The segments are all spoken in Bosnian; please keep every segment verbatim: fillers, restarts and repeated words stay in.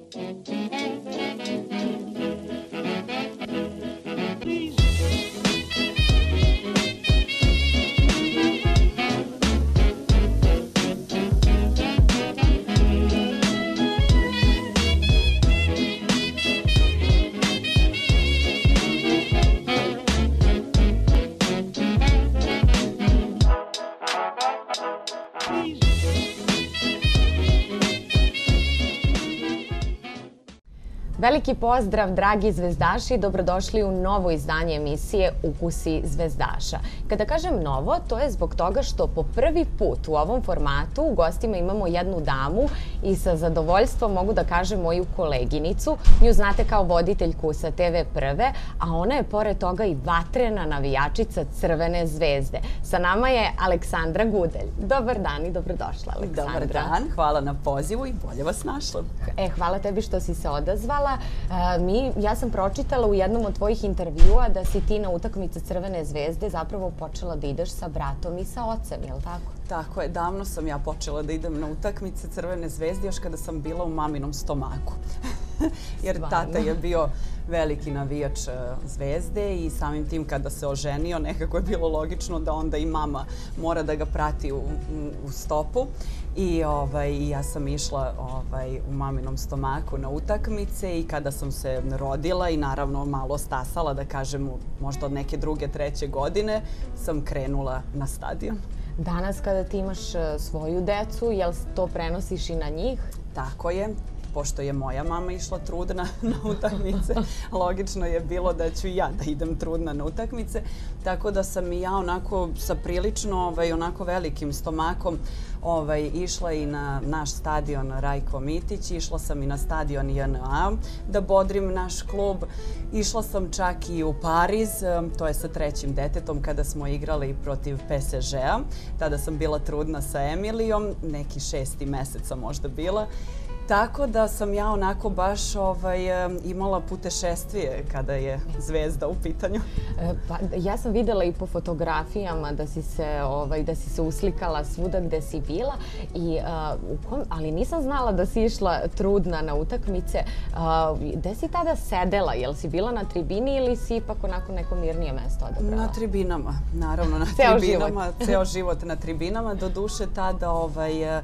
Veliki pozdrav, dragi zvezdaši, dobrodošli u novo izdanje emisije Ukusi zvezdaša. Kada kažem novo, to je zbog toga što po prvi put u ovom formatu u gostima imamo jednu damu i sa zadovoljstvom mogu da kažem moju koleginicu. Nju znate kao voditeljku sa te ve Prve, a ona je pored toga i vatrena navijačica Crvene zvezde. Sa nama je Aleksandra Gudelj. Dobar dan i dobrodošla, Aleksandra. Dobar dan, hvala na pozivu i bolje vas našla. E, hvala tebi što si se odazvala. Mi, ja sam pročitala u jednom od tvojih intervjua da si ti na utakmice Crvene zvezde zapravo počela da ideš sa bratom i sa ocem, je li tako? Tako je, davno sam ja počela da idem na utakmice Crvene zvezde još kada sam bila u maminom stomaku. Jer tata je bio veliki navijač Zvezde i samim tim kada se oženio nekako je bilo logično da onda i mama mora da ga prati u, u stopu. I ovaj, ja sam išla ovaj, u maminom stomaku na utakmice i kada sam se rodila i naravno malo stasala, da kažem možda od neke druge, treće godine, sam krenula na stadion. Danas kada ti imaš svoju decu, jel to prenosiš i na njih? Tako je. Pošto je moja mama išla trudna na utakmice, logično je bilo da ću ja da idem trudna na utakmice. Tako da sam i ja onako sa prilično ovaj, onako velikim stomakom ovaj, išla i na naš stadion Rajko Mitić, išla sam i na stadion je en a da bodrim naš klub. Išla sam čak i u Pariz, to je sa trećim detetom kada smo igrali protiv pe es žea. Tada sam bila trudna sa Emilijom, neki šesti meseca možda bila. Tako da sam ja onako baš ovaj, imala putešestvije kada je Zvezda u pitanju. E, pa, ja sam videla i po fotografijama da si se, ovaj, da si se uslikala svuda gde si bila, i, uh, u kom, ali nisam znala da si išla trudna na utakmice. Uh, gde si tada sedela? Jel si bila na tribini ili si ipak onako neko mirnije mesto odabrala? Na tribinama, naravno na ceo tribinama. Život. Ceo život na tribinama. Doduše tada ovaj,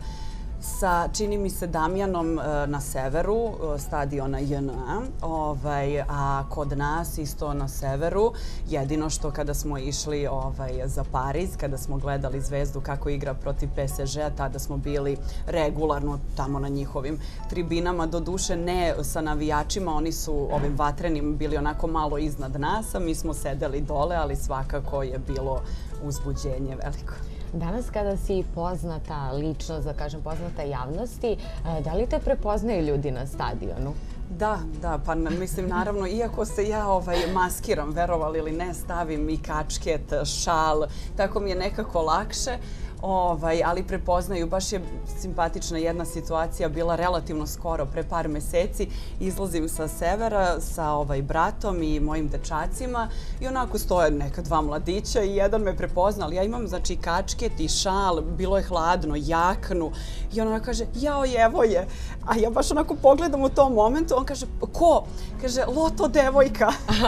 sa, čini mi se, Damjanom na severu stadiona je en a, ovaj, a kod nas isto na severu. Jedino što kada smo išli ovaj, za Pariz, kada smo gledali Zvezdu kako igra protiv pe es žea, tada smo bili regularno tamo na njihovim tribinama. Doduše ne sa navijačima, oni su ovim vatrenim bili onako malo iznad nas, a mi smo sedeli dole, ali svakako je bilo uzbuđenje veliko. Danas kada si poznata ličnost, da kažem poznata javnosti, da li te prepoznaju ljudi na stadionu? Da, da, pa mislim naravno, iako se ja ovaj, maskiram, verovali ili ne, stavim i kačket, šal, tako mi je nekako lakše. Ovaj, ali prepoznaju, baš je simpatična jedna situacija bila relativno skoro, pre par meseci. Izlazim sa severa sa ovaj, bratom i mojim dečacima i onako stoje neka dva mladića i jedan me prepozna, ali ja imam znači kačket i šal, bilo je hladno, jaknu i ona kaže, jao, evo je. A ja baš onako pogledam u tom momentu, on kaže, ko? Kaže, Loto devojka.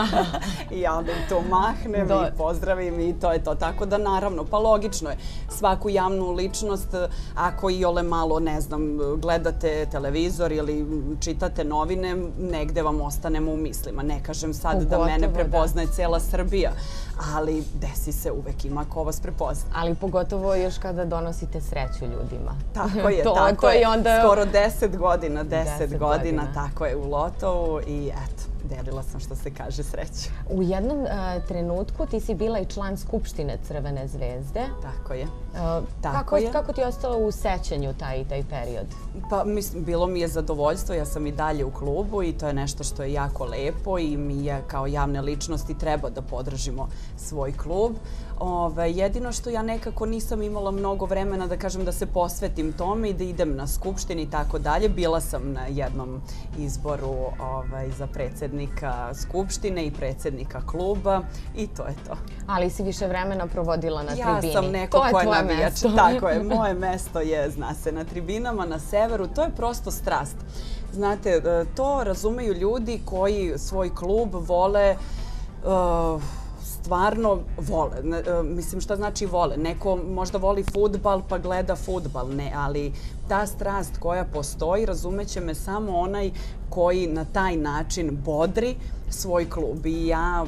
I ja onda to mahnem Do... i pozdravim i to je to. Tako da naravno, pa logično je, svaku javnu ličnost, ako i ole malo, ne znam, gledate televizor ili čitate novine, negde vam ostanemo u mislima. Ne kažem sad Ugotovo, da mene prepoznaje da. Cela Srbija, ali desi se, uvek ima ko vas prepozna. Ali pogotovo još kada donosite sreću ljudima. Tako je, to, tako to je. Onda... Skoro deset godina, deset, deset godina, godina, tako je, u Lotovu i eto. Delila sam, što se kaže, sreću. U jednom uh, trenutku ti si bila i član Skupštine Crvene zvezde. Tako je. Uh, Tako kako, je. kako ti je ostalo u sećanju taj, taj period? Pa, mislim, bilo mi je zadovoljstvo. Ja sam i dalje u klubu i to je nešto što je jako lepo i mi je kao javne ličnosti treba da podržimo svoj klub. Ove, jedino što ja nekako nisam imala mnogo vremena da kažem da se posvetim tome i da idem na skupštini i tako dalje. Bila sam na jednom izboru ovaj, za predsjednika skupštine i predsjednika kluba i to je to. Ali si više vremena provodila na ja tribini. Ja sam neko ko je navijač. Mesto. Tako je, moje mesto je, zna se, na tribinama, na severu. To je prosto strast. Znate, to razumeju ljudi koji svoj klub vole uh, stvarno vole. Mislim, šta znači vole? Neko možda voli fudbal pa gleda fudbal, ne, ali ta strast koja postoji razumeće me samo onaj koji na taj način bodri svoj klub. I ja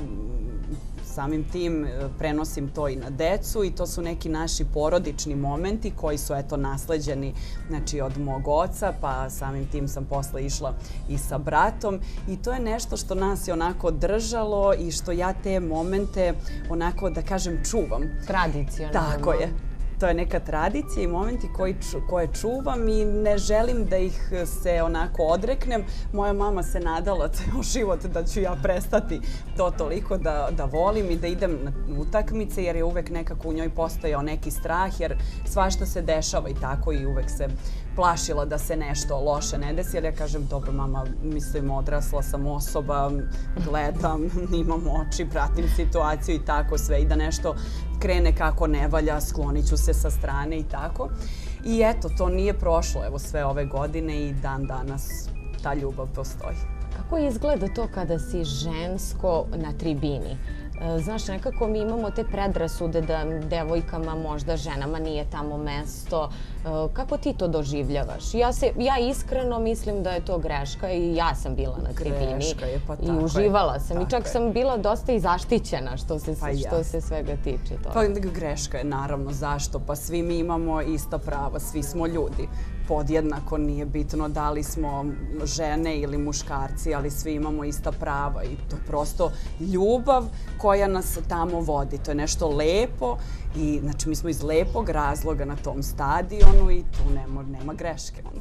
samim tim prenosim to i na decu i to su neki naši porodični momenti koji su eto nasleđeni znači od mog oca, pa samim tim sam posle išla i sa bratom i to je nešto što nas je onako držalo i što ja te momente onako da kažem čuvam. Tradicionalno. Tako je. To je neka tradicija i momenti koji, koje čuvam i ne želim da ih se onako odreknem. Moja mama se nadala ceo život da ću ja prestati to toliko da, da volim i da idem na utakmice jer je uvek nekako u njoj postojao neki strah jer svašta se dešava i tako i uvek se plašila da se nešto loše ne desi. Jer ja kažem, dobro mama, mislim odrasla sam osoba, gledam, imam oči, pratim situaciju i tako sve i da nešto krene kako ne valja, sklonit ću se sa strane i tako. I eto, to nije prošlo evo sve ove godine i dan danas ta ljubav postoji. Kako izgleda to kada si žensko na tribini? Znaš, nekako mi imamo te predrasude da devojkama, možda ženama nije tamo mesto. Kako ti to doživljavaš? Ja, se, ja iskreno mislim da je to greška i ja sam bila na tribini. Greška je, pa tako i uživala je, sam. I čak je. sam bila dosta i zaštićena što se, pa ja. što se svega tiče toga. Pa greška je, naravno. Zašto? Pa svi mi imamo ista prava, svi smo ljudi. Podjednako nije bitno da li smo žene ili muškarci, ali svi imamo ista prava i to je prosto ljubav koja nas tamo vodi. To je nešto lepo i znači mi smo iz lepog razloga na tom stadionu i tu nema, nema greške onda.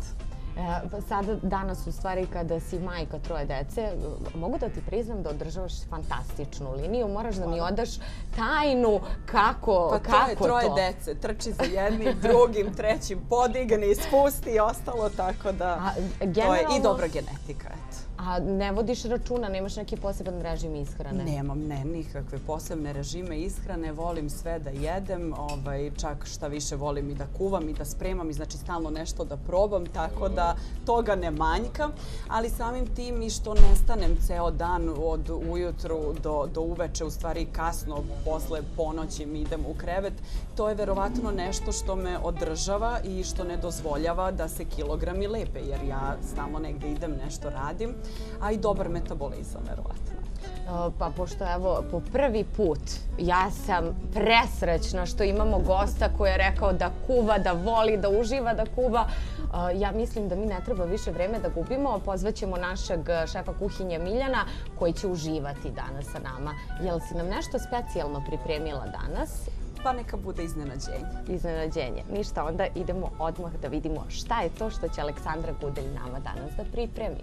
E, sada, danas u stvari kada si majka troje dece, mogu da ti priznam da održavaš fantastičnu liniju. Moraš da mi odaš tajnu kako, pa kako to. Pa troje dece, trči za jednim, drugim, trećim, podigni, spusti i ostalo, tako da A, to je i dobra genetika, eto. A ne vodiš računa, nemaš neki poseban režim ishrane? Nemam, ne, nikakve posebne režime ishrane. Volim sve da jedem, ovaj, čak šta više volim i da kuvam i da spremam i znači stalno nešto da probam, tako da toga ne manjka. Ali samim tim i što ne stanem ceo dan od ujutru do, do uveče, u stvari kasno posle ponoći mi idem u krevet, to je verovatno nešto što me održava i što ne dozvoljava da se kilogrami lepe, jer ja stalno negde idem, nešto radim, a i dobar metabolizam, verovatno. Pa pošto evo, po prvi put ja sam presrećna što imamo gosta koji je rekao da kuva, da voli, da uživa da kuva. Ja mislim da mi ne treba više vreme da gubimo. Pozvaćemo našeg šefa kuhinje Miljana koji će uživati danas sa nama. Jel si nam nešto specijalno pripremila danas? Pa neka bude iznenađenje. Iznenađenje. Ništa, onda idemo odmah da vidimo šta je to što će Aleksandra Gudelj nama danas da pripremi.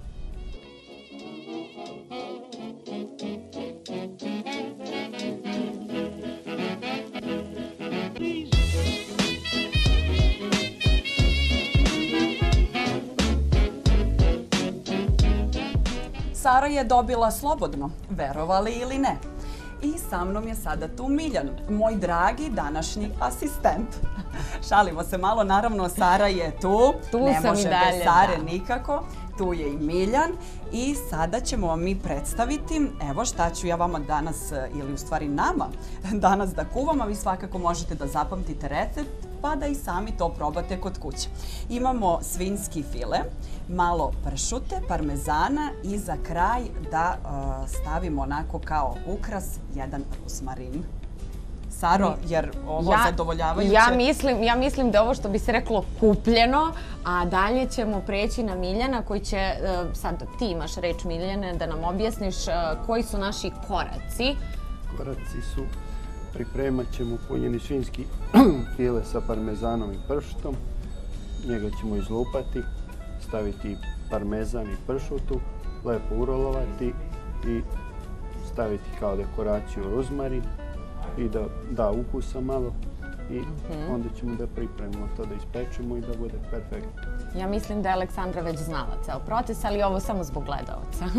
Sara je dobila slobodno, verovali ili ne. I sa mnom je sada tu Miljan, moj dragi današnji asistent. Šalimo se malo, naravno Sara je tu, tu ne sam može i dalje, bez Sare da. nikako. Tu je i Miljan i sada ćemo vam mi predstaviti, evo šta ću ja vama danas, ili u stvari nama, danas da kuvam, a vi svakako možete da zapamtite recept pa da i sami to probate kod kuće. Imamo svinjski file, malo pršute, parmezana i za kraj da uh, stavimo onako kao ukras jedan ruzmarin. Saro, jer ovo ja, zadovoljavajuće... Ja mislim, ja mislim da je ovo što bi se reklo kupljeno, a dalje ćemo preći na Miljana koji će, sad ti imaš reč Miljane, da nam objasniš koji su naši koraci. Koraci su, pripremat ćemo punjeni svinjski file sa parmezanom i pršutom. Njega ćemo izlupati, staviti parmezan i pršutu, lepo urolovati i staviti kao dekoraciju ruzmarin i da da ukusa malo i onda ćemo da pripremimo to, da ispečemo i da bude perfektno. Ja mislim da je Aleksandra već znala ceo proces, ali ovo samo zbog gledalaca.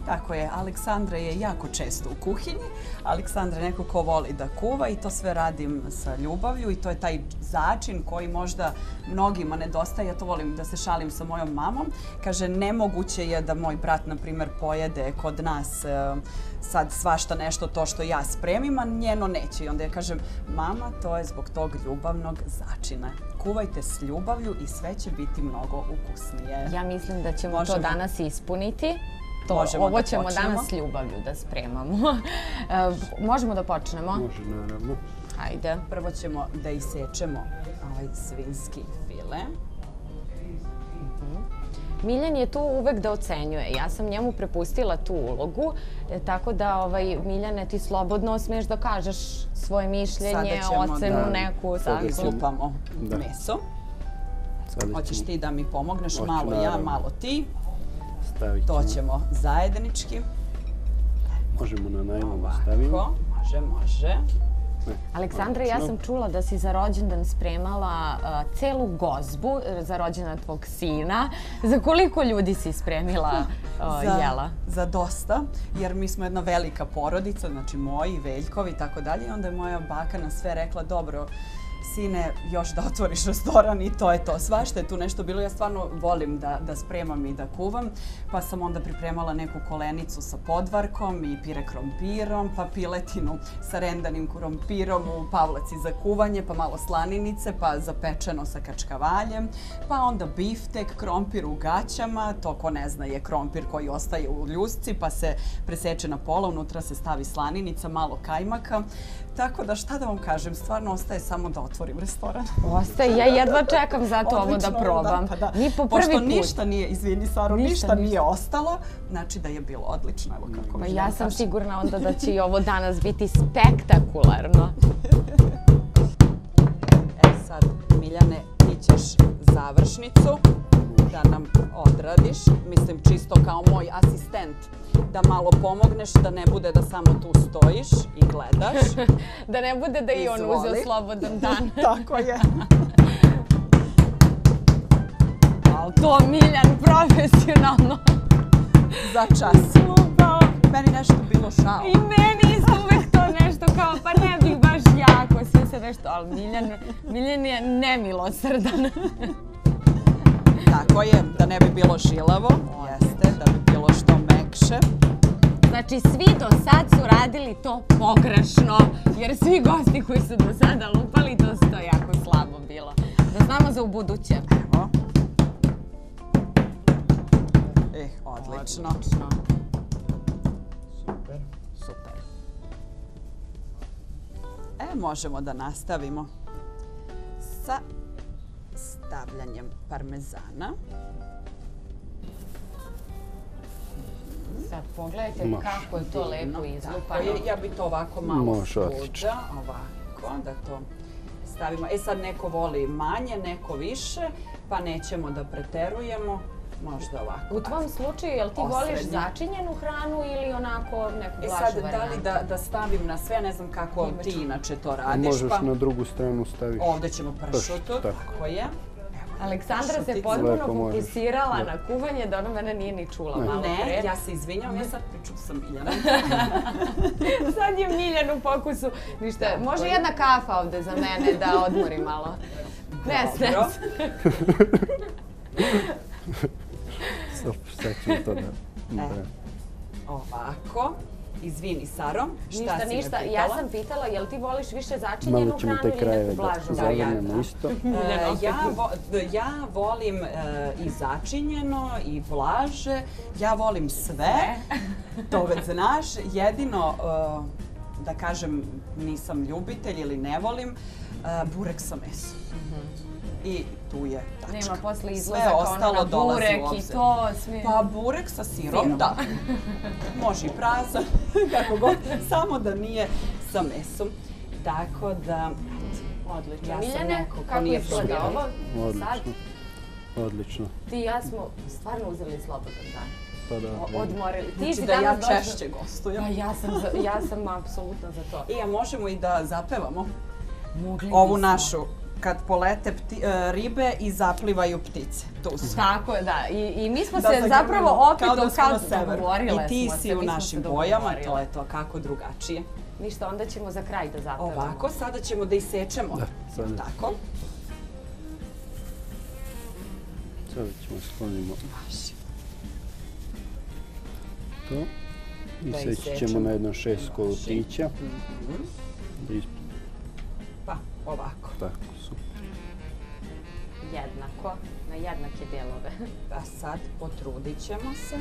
Tako je, Aleksandra je jako često u kuhinji. Aleksandra je neko ko voli da kuva i to sve radim sa ljubavlju i to je taj začin koji možda mnogima nedostaje. Ja to volim da se šalim sa mojom mamom. Kaže, nemoguće je da moj brat, na primjer, pojede kod nas sad svašta nešto to što ja spremim, a njeno neće. I onda ja kažem, mama, to je zbog tog ljubavnog začina. Kuvajte s ljubavlju i sve će biti mnogo ukusnije. Ja mislim da ćemo Možemo. to danas ispuniti. To, Možemo ovo da ćemo počnemo. danas s ljubavlju da spremamo. Možemo da počnemo? Može, naravno. Hajde. Prvo ćemo da isečemo ovaj svinjski file. Miljan je tu uvek da ocenjuje. Ja sam njemu prepustila tu ulogu, tako da, ovaj, Miljane, ti slobodno smiješ da kažeš svoje mišljenje, ocenu da, neku. Sada izlupamo da. meso. Sada Hoćeš ćemo... ti da mi pomogneš, Hoću, malo naravno. ja, malo ti. Stavit to ćemo zajednički. Možemo na najlon da stavimo. Može, može. Aleksandra, ja sam čula da si za rođendan spremala uh, celu gozbu za rođendan tvog sina. Za koliko ljudi si spremila uh, za, jela? Za dosta, jer mi smo jedna velika porodica, znači moji, Veljkovi i tako dalje. I onda je moja baka na sve rekla, dobro, sine, još da otvoriš restoran i to je to. Svašta je tu nešto bilo. Ja stvarno volim da, da spremam i da kuvam. Pa sam onda pripremala neku kolenicu sa podvarkom i pire krompirom, pa piletinu sa rendanim krompirom u pavlaci za kuvanje, pa malo slaninice, pa zapečeno sa kačkavaljem, pa onda biftek, krompir u gaćama, to ko ne zna je krompir koji ostaje u ljusci, pa se preseče na pola, unutra se stavi slaninica, malo kajmaka. Tako da šta da vam kažem, stvarno ostaje samo da otvorim restoran. Ostaje, ja jedva čekam zato ovo da probam. Da, pa da. Ni po prvi Pošto put. ništa nije, izvini Saro, ništa, ništa nije ostalo, znači da je bilo odlično. Evo kako pa mi ja da sam kažem. sigurna onda da će i ovo danas biti spektakularno. E sad, Miljane, ti ćeš završnicu da nam odradiš. Mislim, čisto kao moj asistent. Da malo pomogneš, da ne bude da samo tu stojiš i gledaš. Da ne bude da i on uzeo slobodan dan. Tako je. Ali to Miljan profesionalno. Za čas. Ljubav. Meni nešto bilo šao. I meni isto uvek to nešto kao, pa ne bih baš jako, sve se nešto, ali Miljan, Miljan je nemilosrdan. Tako je, da ne bi bilo žilavo, jeste, da bi bilo što mekše. Znači, svi do sad su radili to pogrešno, jer svi gosti koji su do sada lupali, to su to jako slabo bilo. Da znamo za ubuduće. Evo. Eh, odlično. Odlično. Super. Super. E, možemo da nastavimo sa stavljanjem parmezana. Sad pogledajte Moš. kako je to lepo izlupano. Ja bi to ovako malo Moš, spuđa, ovako, da to stavimo. E sad neko voli manje, neko više, pa nećemo da preterujemo. Možda ovako. U tvom slučaju, jel ti Osrednje. voliš začinjenu hranu ili onako neku E blažu sad, varijantu? da li da, da stavim na sve, ne znam kako ti inače to radiš. Možeš pa na drugu stranu staviš. Ovdje ćemo pršutu, Pršut, tako. tako je. Aleksandra se Pršuticu. potpuno Lepo možeš. fokusirala Da. na kuvanje da ona mene nije ni čula Ne. malo Ne, pre. ja se izvinjam, ja sad pričam sa Miljanom. Sad je Miljan u fokusu. Ništa, može jedna kafa ovde za mene da odmori malo. Ne, ne. Dobro. Super, sad ćemo to da... da. Ovako. Izvini, Saro, šta Ništa, si me ništa. pitala? Ja sam pitala, jel ti voliš više začinjenu Malo ćemo hranu te ili krajeve neku da blažu zavrnemo varijantu? isto. E, ja, vo, ja volim e, i začinjeno i blaže. Ja volim sve. To već znaš. Jedino, e, da kažem, nisam ljubitelj ili ne volim, e, burek sa mesom. I tu je tačka. Nema posle Sve izlazaka ono ostalo na dolazi u burek i obzir. to sve. Pa burek sa sirom, Sirom. da. Može i prazan, kako god, samo da nije sa mesom. Tako da, Odlično. ja sam Miljane, neko ko kako nije izgleda probirao. ovo? Odlično. Sad Odlično. ti i ja smo stvarno uzeli slobodan dan. Pa da, O- Odmorili. Ti Znači si da ja danas došla- češće gostujem. Pa ja sam, za, ja sam apsolutno za to. I a možemo i da zapevamo Mogli ovu bismo. našu kad polete ribe i zaplivaju ptice. Tu su. Tako je, da. I mi smo se zapravo opet dogovorile. I ti si u našim bojama, to je to, kako drugačije. Ništa, onda ćemo za kraj da zapevamo. Ovako, sada ćemo da isečemo. Tako. Sada ćemo sklonimo to i seći ćemo na jedno šest kolutića. Pa, ovako. Tako, super. Jednako, na jednake delove. A sad potrudit ćemo se.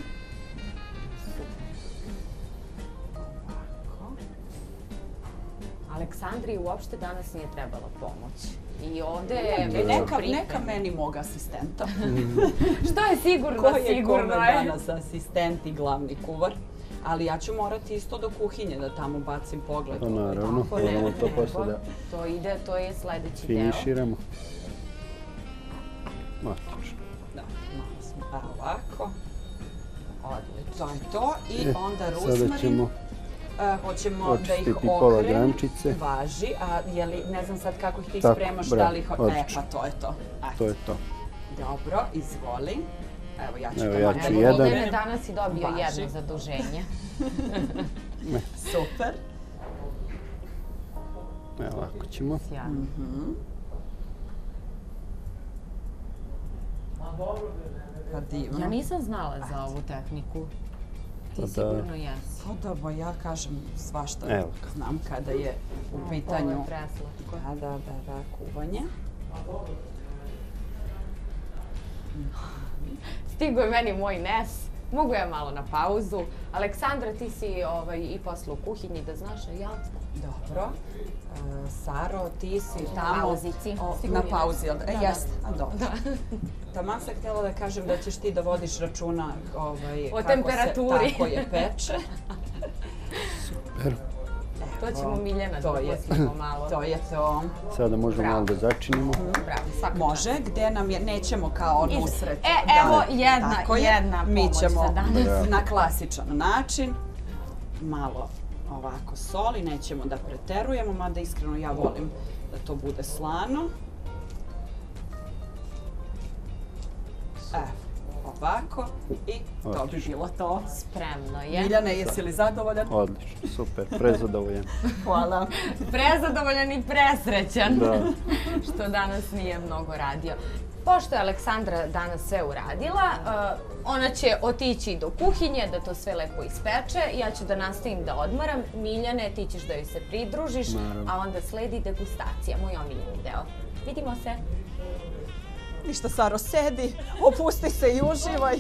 Ovako. Aleksandri uopšte danas nije trebala pomoć. I ovde je neka, neka meni mog asistenta. Što je sigurno, Ko je sigurno kome je. danas asistent i glavni kuvar. Ali ja ću morati isto do kuhinje da tamo bacim pogled. To naravno, moramo to posle da To ide, to je sledeći deo. finiširamo. Otično. Da, malo smo, a ovako. Odlično. To je to i onda ruzmarin. Sada ćemo Hoćemo da ih očistiti pola okrenemo. grančice. Važi, a je li, ne znam sad kako ih ti Tako, spremaš, bravo, da li ih... E, odlično. pa to je to. To je to. Dobro, izvoli. Evo, ja ću Evo, da ja malo ću Evo, jedan. Miljan je danas i dobio Važi. jedno zaduženje. Super. Evo, ovako ćemo. Sjajno. Pa divno. Ja nisam znala za ovu tehniku. Ti sigurno jesi. Pa da, ba ja kažem svašta Evo. znam kada je u Ovo pitanju. je preslatko. Da, da, da, da, kuvanje. Stigo je meni moj nes. Mogu ja malo na pauzu. Aleksandra, ti si i posle u kuhinji, da znaš, jel? Dobro. Saro, ti si tamo... Na pauzici. Na pauzi, jel da? Jeste, a dobro. Taman sam htjela da kažem da ćeš ti da vodiš računa o temperaturi. Tako je peče. Super. To ćemo Miljana da poslimo malo. To je to. Sada možemo malo da začinimo. Bravo, svako Može, gde nam je, nećemo kao nusret. E, evo jedna, jedna pomoć za danas. Mi ćemo na klasičan način malo ovako soli, nećemo da preterujemo, mada iskreno ja volim da to bude slano. Evo, ovako i to bi bilo to. Spremno je. Miljane, jesi li zadovoljan? Odlično, super, prezadovoljan. Hvala. Prezadovoljan i presrećan. Da. Što danas nije mnogo radio. Pošto je Aleksandra danas sve uradila, ona će otići do kuhinje da to sve lepo ispeče. Ja ću da nastavim da odmaram. Miljane, ti ćeš da joj se pridružiš, a onda sledi degustacija, moj omiljeni deo. Vidimo se. Ništa, Saro, sedi, opusti se i uživaj.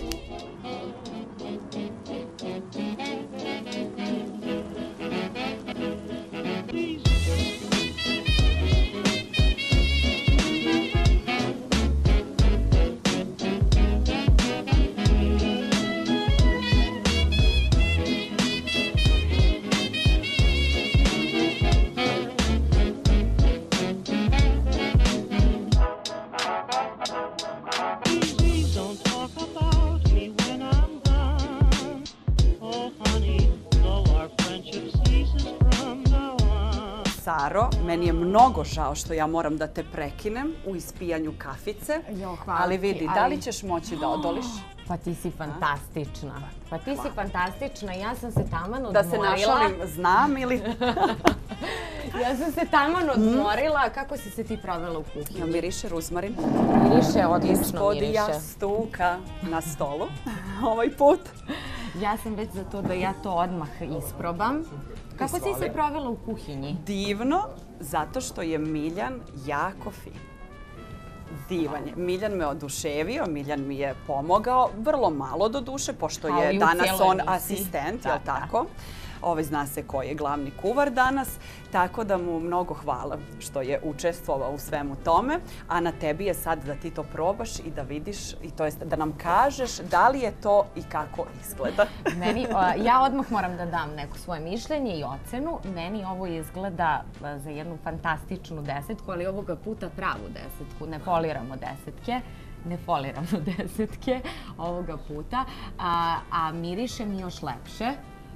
Saro, meni je mnogo žao što ja moram da te prekinem u ispijanju kafice, ali vidi, da li ćeš moći da odoliš? Pa ti si fantastična. Pa ti si fantastična. Ja sam se taman odmorila. Da se našalim, znam ili... Ja sam se taman odmorila. Kako si se ti provela u kuhinji? Ja miriše ruzmarin. Miriše, odlično Ispod miriše. jastuka na stolu ovaj put. Ja sam već za to da ja to odmah isprobam. Kako si se provela u kuhinji? Divno, zato što je Miljan jako fin. Divan je. Miljan me oduševio, Miljan mi je pomogao, vrlo malo do duše, pošto je danas on asistent, jel tako? Zna se ko je glavni kuvar danas, tako da mu mnogo hvala što je učestvovao u svemu tome, a na tebi je sad da ti to probaš i da vidiš, i to jest da nam kažeš da li je to i kako izgleda. Ja odmah moram da dam neko svoje mišljenje i ocenu. Meni ovo izgleda za jednu fantastičnu desetku, ali ovoga puta pravu desetku, ne foliramo desetke. Ne foliramo desetke ovoga puta, a miriše mi još lepše.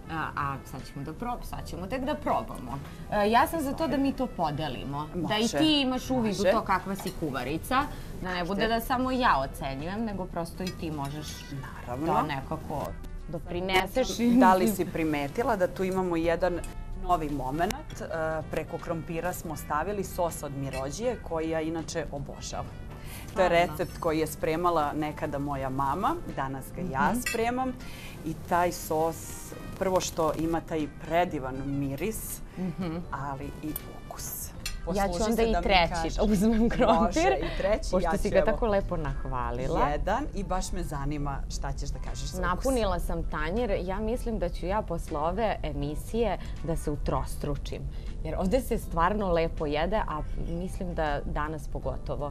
A, a sad ćemo da probamo, sad ćemo tek da probamo. E, ja sam za to da mi to podelimo. Može. Da i ti imaš uvid u Može. to kakva si kuvarica. Da ne bude da samo ja ocenjujem, nego prosto i ti možeš Naravno. to nekako doprineseš. Da li si primetila da tu imamo jedan novi moment? E, Preko krompira smo stavili sos od mirođije koji ja inače obožavam. To je recept koji je spremala nekada moja mama, danas ga ja spremam. I taj sos, prvo što ima taj predivan miris, ali i ukus. Ja ću Posluži onda se i da mi treći kažeš. uzmem krompir, Može i treći, pošto ja si ću ga evo tako lepo nahvalila. jedan i baš me zanima šta ćeš da kažeš za ukus. Napunila sam tanjir. Ja mislim da ću ja posle ove emisije da se utrostručim. Jer ovde se stvarno lepo jede, a mislim da danas pogotovo.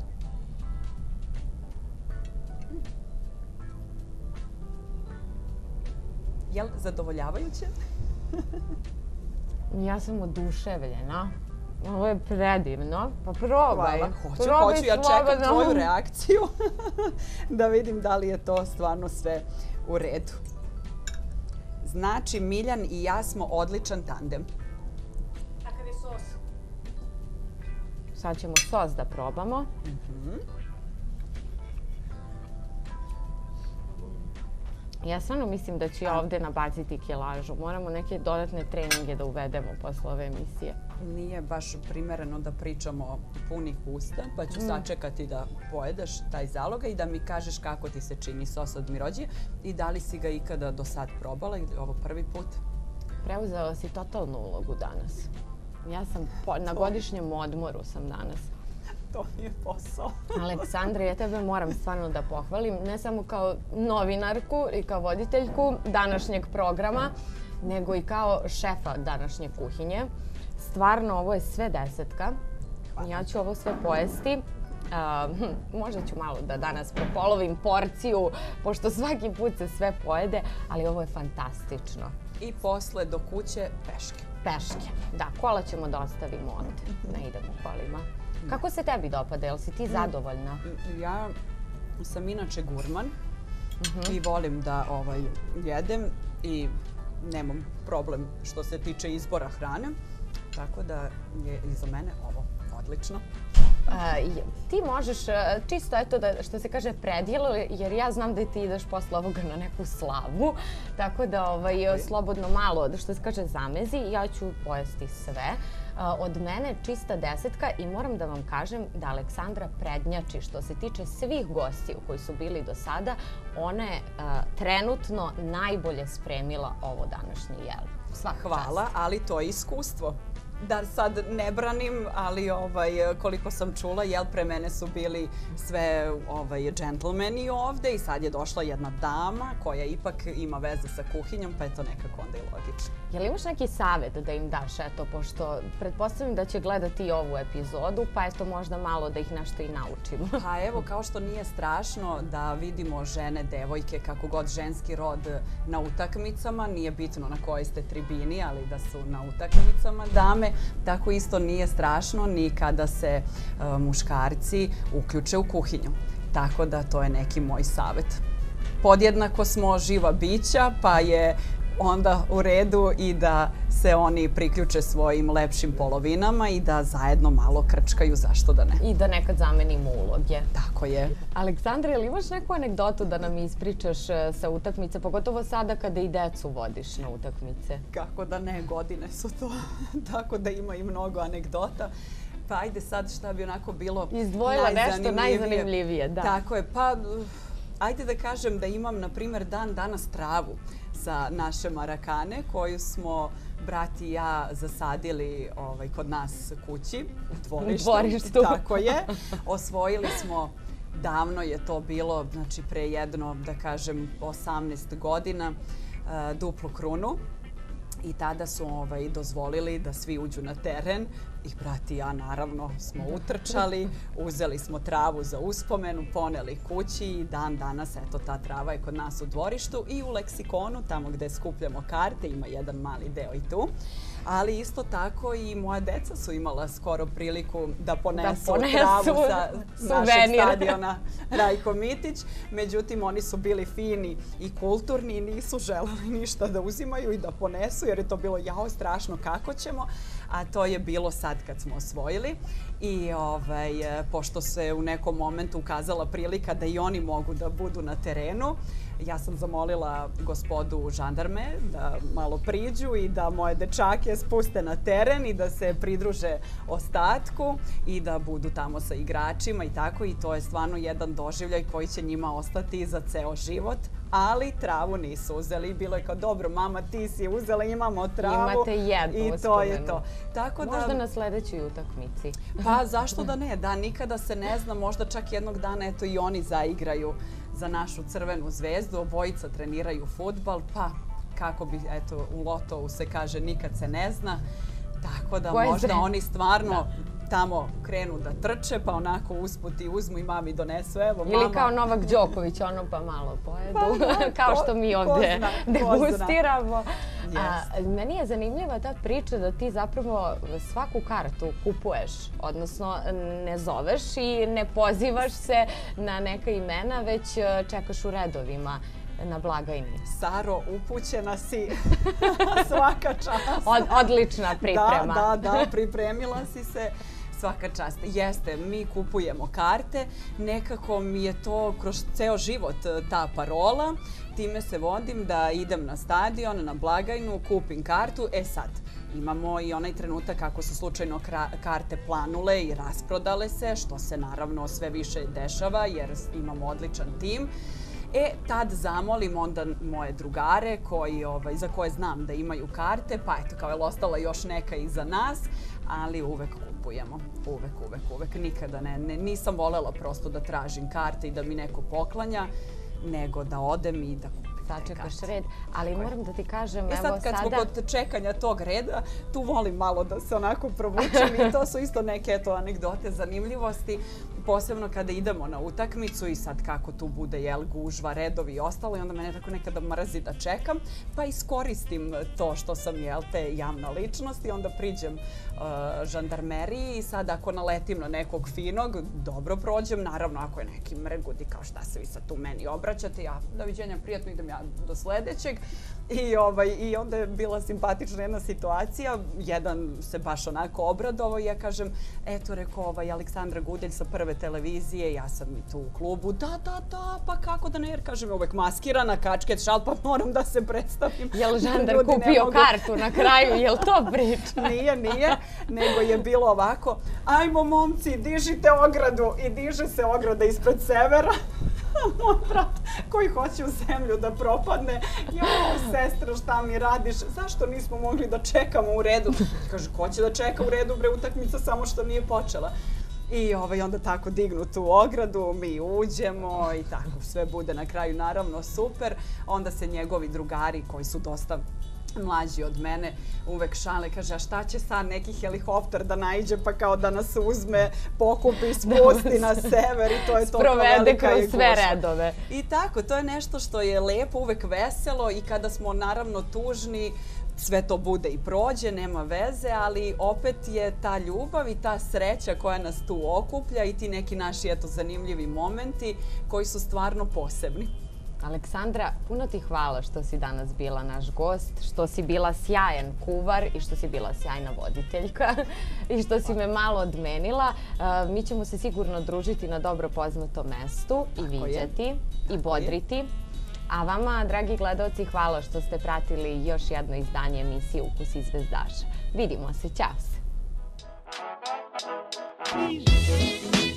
Jel zadovoljavajuće? Ja sam oduševljena. Ovo je predivno. Pa probaj. Hvala. Hoću, Probaj hoću. Ja čekam slobodno. tvoju reakciju da vidim da li je to stvarno sve u redu. Znači, Miljan i ja smo odličan tandem. Kakav je sos? Sad ćemo sos da probamo. Ja stvarno mislim da ću ja ovde nabaciti kilažu. Moramo neke dodatne treninge da uvedemo posle ove emisije. Nije baš primereno da pričamo punih usta, pa ću sačekati da pojedeš taj zaloga i da mi kažeš kako ti se čini sos od mirođije i da li si ga ikada do sad probala ili ovo prvi put? Preuzela si totalnu ulogu danas. Ja sam po, na godišnjem odmoru sam danas. To mi je posao. Aleksandra, ja tebe moram stvarno da pohvalim, ne samo kao novinarku i kao voditeljku današnjeg programa, nego i kao šefa današnje kuhinje. Stvarno, ovo je sve desetka. Ja ću ovo sve pojesti. Uh, hm, možda ću malo da danas prepolovim porciju, pošto svaki put se sve pojede, ali ovo je fantastično. I posle do kuće peške. Peške. Da, kola ćemo da ostavimo ovde. Ne idemo kolima. Kako se tebi dopada? Jel si ti zadovoljna? Ja sam inače gurman i volim da ovaj, jedem i nemam problem što se tiče izbora hrane. Tako da je i za mene ovo odlično. A, ti možeš, a, čisto eto da, što se kaže, predjelo, jer ja znam da ti ideš posle ovoga na neku slavu, tako da ovaj, slobodno malo, što se kaže, zamezi, ja ću pojesti sve. A, od mene čista desetka i moram da vam kažem da Aleksandra prednjači što se tiče svih gostiju koji su bili do sada. Ona je a, trenutno najbolje spremila ovo današnje jelo. Svaka Hvala, čast. ali to je iskustvo. Da sad ne branim, ali ovaj, koliko sam čula, jel, pre mene su bili sve ovaj, džentlmeni ovde i sad je došla jedna dama koja ipak ima veze sa kuhinjom, pa je to nekako onda i logično. Jel imaš neki savjet da im daš, eto, pošto pretpostavljam da će gledati i ovu epizodu, pa eto možda malo da ih nešto i naučimo. Pa evo, kao što nije strašno da vidimo žene, devojke, kako god ženski rod na utakmicama, nije bitno na kojoj ste tribini, ali da su na utakmicama dame, tako isto nije strašno ni kada se uh, muškarci uključe u kuhinju. Tako da to je neki moj savjet. Podjednako smo živa bića, pa je onda u redu i da se oni priključe svojim lepšim polovinama i da zajedno malo krčkaju, zašto da ne. I da nekad zamenimo uloge. Tako je. Aleksandra, jel imaš neku anegdotu da nam ispričaš e, sa utakmice, pogotovo sada kada i decu vodiš na utakmice? Kako da ne, godine su to, tako da ima i mnogo anegdota. Pa ajde sad šta bi onako bilo Izdvojila nešto najzanimljivije. najzanimljivije, da. Tako je, pa ajde da kažem da imam, na primjer, dan danas travu sa naše marakane koju smo brat i ja zasadili ovaj, kod nas kući, u dvorištu. U dvorištu. Tako je. Osvojili smo, davno je to bilo, znači pre jedno, da kažem, osamnaest godina, uh, duplu krunu. I tada su ovaj, dozvolili da svi uđu na teren, I brat i ja naravno smo utrčali, uzeli smo travu za uspomenu, poneli kući i dan danas eto ta trava je kod nas u dvorištu i u leksikonu, tamo gde skupljamo karte, ima jedan mali deo i tu. Ali isto tako i moja deca su imala skoro priliku da ponesu, da ponesu travu sa našeg suvenir. stadiona Rajko Mitić. Međutim, oni su bili fini i kulturni i nisu želeli ništa da uzimaju i da ponesu jer je to bilo jao strašno kako ćemo. A to je bilo sad kad smo osvojili i ovaj, pošto se u nekom momentu ukazala prilika da i oni mogu da budu na terenu, ja sam zamolila gospodu žandarme da malo priđu i da moje dečake spuste na teren i da se pridruže ostatku i da budu tamo sa igračima i tako i to je stvarno jedan doživljaj koji će njima ostati za ceo život. Ali travu nisu uzeli. Bilo je kao, dobro, mama, ti si uzela, imamo travu. Imate jednu i to je to. Tako možda da, na sledećoj utakmici. pa zašto da ne? Da, nikada se ne zna, možda čak jednog dana eto i oni zaigraju za našu Crvenu zvezdu, obojica treniraju fudbal, pa kako bi, eto, u lotovu se kaže nikad se ne zna. Tako da Koje možda zre... oni stvarno da. tamo krenu da trče, pa onako usput i uzmu i mami donesu, evo mama. Ili kao Novak Đoković, ono pa malo pojedu, Pa, da, kao ko- što mi ko ovde zna, ko zna. degustiramo. A, Jeste. meni je zanimljiva ta priča da ti zapravo svaku kartu kupuješ, odnosno ne zoveš i ne pozivaš se na neka imena, već čekaš u redovima na blagajni. Saro, upućena si. Svaka čast. Od, odlična priprema. Da, da, da, pripremila si se. Svaka čast. Jeste, mi kupujemo karte. Nekako mi je to kroz ceo život ta parola. Time se vodim da idem na stadion, na blagajnu, kupim kartu. E sad, imamo i onaj trenutak kako su slučajno karte planule i rasprodale se, što se naravno sve više dešava jer imamo odličan tim. E, tad zamolim onda moje drugare koji, ovaj, za koje znam da imaju karte, pa eto, kao je ostala još neka iza nas, ali uvek kupujemo. Uvek, uvek, uvek. Nikada ne, ne, nisam volela prosto da tražim karte i da mi neko poklanja, nego da odem i da kupim. Sačekaš red, ali moram da ti kažem, e evo sad kad sada... smo kod čekanja tog reda, tu volim malo da se onako provučem i to su isto neke eto anegdote, zanimljivosti, posebno kada idemo na utakmicu i sad kako tu bude jel gužva, redovi i ostalo i onda mene tako nekada mrzi da čekam, pa iskoristim to što sam jel te javna ličnost i onda priđem uh, žandarmeriji i sad ako naletim na nekog finog, dobro prođem, naravno ako je neki mrgudi kao šta se vi sad tu meni obraćate, ja doviđenja, prijatno idem ja do sledećeg i, ovaj, i onda je bila simpatična jedna situacija, jedan se baš onako obradovao i ja kažem, eto rekao ovaj Aleksandra Gudelj sa Prve televizije, ja sam i tu u klubu, da, da, da, pa kako da ne, jer kažem uvek maskirana, kačket, šal, pa moram da se predstavim. Jel žandar Ljudi ne kupio mogu. kartu na kraju, jel to priča? Nije, nije, nego je bilo ovako, ajmo momci, dižite ogradu i diže se ograda ispred Severa. Moj brat koji hoće u zemlju da propadne, jao, sestra, šta mi radiš, zašto nismo mogli da čekamo u redu? Kaže, ko će da čeka u redu, bre, utakmica samo što nije počela. I ovaj, onda tako dignu tu ogradu, mi uđemo i tako sve bude na kraju naravno super. Onda se njegovi drugari koji su dosta mlađi od mene uvek šale, kaže, a šta će sad neki helikopter da naiđe pa kao da nas uzme, pokupi, spusti na sever i to je to kao velika je kroz sve gužva. redove. I tako, to je nešto što je lepo, uvek veselo i kada smo naravno tužni, sve to bude i prođe, nema veze, ali opet je ta ljubav i ta sreća koja nas tu okuplja i ti neki naši eto zanimljivi momenti koji su stvarno posebni. Aleksandra, puno ti hvala što si danas bila naš gost, što si bila sjajan kuvar i što si bila sjajna voditeljka i što si me malo odmenila. Mi ćemo se sigurno družiti na dobro poznatom mestu i viđati i bodriti. A vama, dragi gledaoci, hvala što ste pratili još jedno izdanje emisije Ukusi zvezdaša. Vidimo se, ćao se!